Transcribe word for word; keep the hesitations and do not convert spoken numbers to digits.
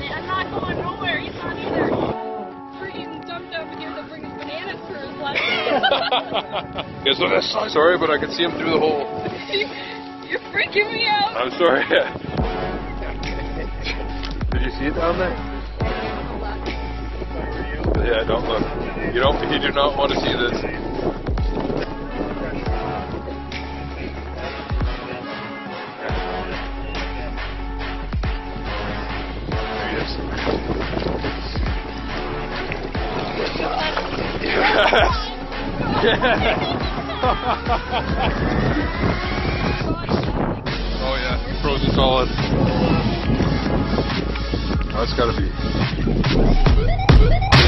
I'm not going nowhere. He's not either. Freaking dumped up again to bring his bananas for his lunch. Yes, so that's sorry, but I can see him through the hole. You're freaking me out. I'm sorry. Did you see it down there? Yeah, don't look. You don't. You do not want to see this. There he is. Yes. Oh yeah, frozen solid. Oh, it's gotta be.